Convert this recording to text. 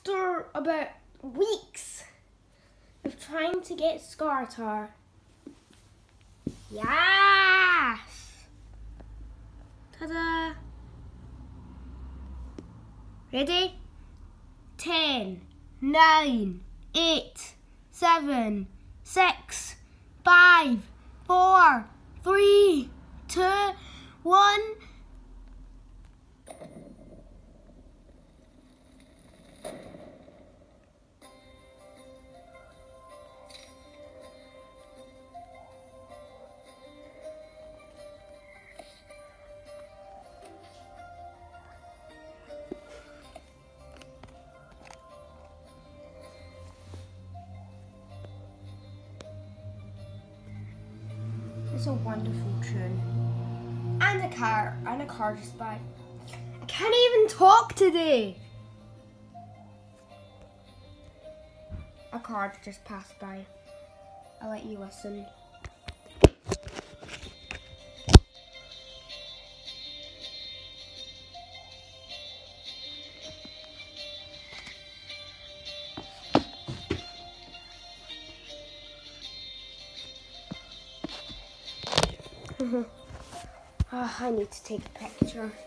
after about weeks of trying to get Scaratar. Yes! Ta-da! Ready? 10, 9, 8, 7, 6, 5, 4, 3, 2, 1. It's a wonderful tune. And a car just by. I can't even talk today. A car just passed by. I'll let you listen. I need to take a picture.